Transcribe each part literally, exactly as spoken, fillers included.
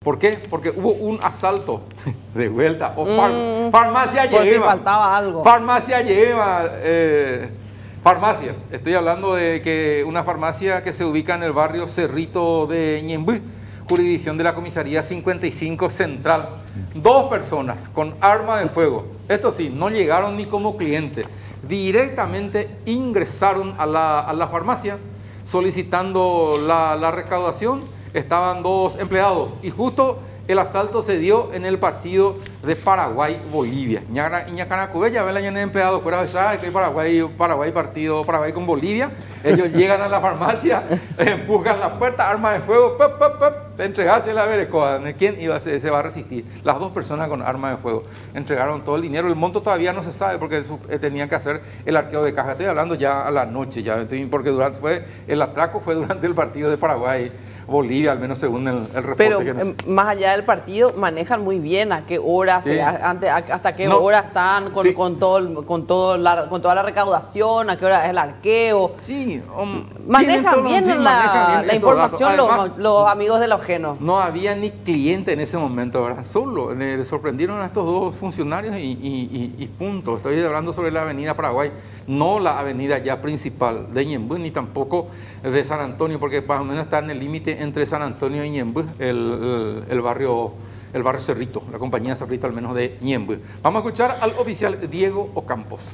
¿Por qué? Porque hubo un asalto de vuelta. O far, Mm, farmacia por si lleva. faltaba algo. Farmacia lleva. Eh, farmacia. Estoy hablando de que una farmacia que se ubica en el barrio Cerrito de Ñemby, jurisdicción de la comisaría cincuenta y cinco Central. Dos personas con arma de fuego. Esto sí, no llegaron ni como clientes. Directamente ingresaron a la, a la farmacia solicitando la, la recaudación. Estaban dos empleados y justo el asalto se dio en el partido de Paraguay-Bolivia. Ñacanacubé ya ven el empleado fuera de esa, que Paraguay, Paraguay partido Paraguay con Bolivia. Ellos llegan a la farmacia, empujan la puerta, arma de fuego, pop, pop, pop, entregársela a ver quién iba a ser, se va a resistir. Las dos personas con arma de fuego entregaron todo el dinero. El monto todavía no se sabe porque tenían que hacer el arqueo de caja. Estoy hablando ya a la noche, ya, porque durante fue el atraco fue durante el partido de Paraguay. Bolivia, al menos según el, el reporte. Pero que nos... eh, más allá del partido, manejan muy bien a qué hora, Sí. se, a, ante, a, hasta qué No. hora están con, Sí. con, todo, el- con, todo la, con toda la recaudación, a qué hora es el arqueo. Sí, um, tienen Manejan todo- bien sí, la, manejan bien la esos información datos. los, Además, los amigos de los ajenos. no había ni cliente en ese momento, ¿verdad? Solo le sorprendieron a estos dos funcionarios y, y, y, y punto. Estoy hablando sobre la avenida Paraguay, no la avenida ya principal de Ñemby, ni tampoco de San Antonio, porque más o menos está en el límite entre San Antonio y Ñemby, el, el, el barrio el barrio Cerrito, la compañía Cerrito al menos de Ñemby. Vamos a escuchar al oficial Diego Ocampos.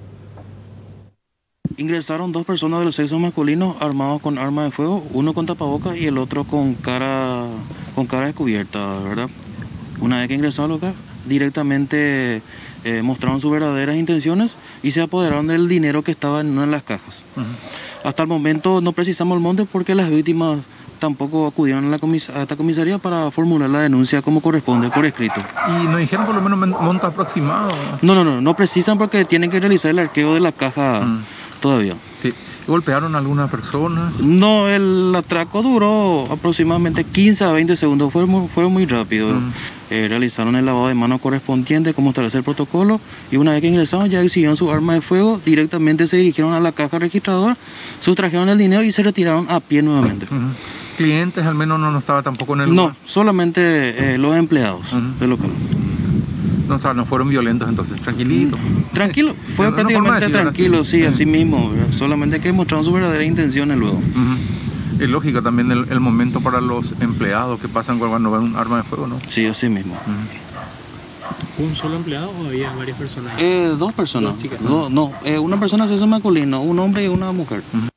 Ingresaron dos personas del sexo masculino armados con arma de fuego, uno con tapabocas y el otro con cara con cara descubierta, ¿verdad? Una vez que ingresaron al local, directamente eh, mostraron sus verdaderas intenciones y se apoderaron del dinero que estaba en una de las cajas. Uh-huh. Hasta el momento no precisamos el monte porque las víctimas tampoco acudieron a, la comis a esta comisaría para formular la denuncia como corresponde por escrito. ¿Y nos dijeron por lo menos monto aproximado? No, no, no, no precisan porque tienen que realizar el arqueo de la caja mm. todavía. Sí. ¿Golpearon a alguna persona? No, el atraco duró aproximadamente quince a veinte segundos, fue muy, fue muy rápido. Mm. Eh, realizaron el lavado de manos correspondiente como establece el protocolo y una vez que ingresaron ya exhibieron su arma de fuego, directamente se dirigieron a la caja registradora, sustrajeron el dinero y se retiraron a pie nuevamente. Uh-huh. ¿Clientes al menos no, no estaba tampoco en el lugar? No, solamente eh, los empleados uh-huh. del local. No, o sea, no fueron violentos entonces, tranquilito. Tranquilo, fue no, prácticamente no tranquilo, sí, sí, así mismo, solamente que mostraron sus verdaderas intenciones luego. Uh-huh. Es lógico también el, el momento para los empleados que pasan cuando ven un arma de fuego, ¿no? Sí, así mismo. Uh-huh. ¿Un solo empleado o había varias personas? Eh, dos personas. Dos chicas. No, no eh, una persona es masculino, un hombre y una mujer. Uh-huh.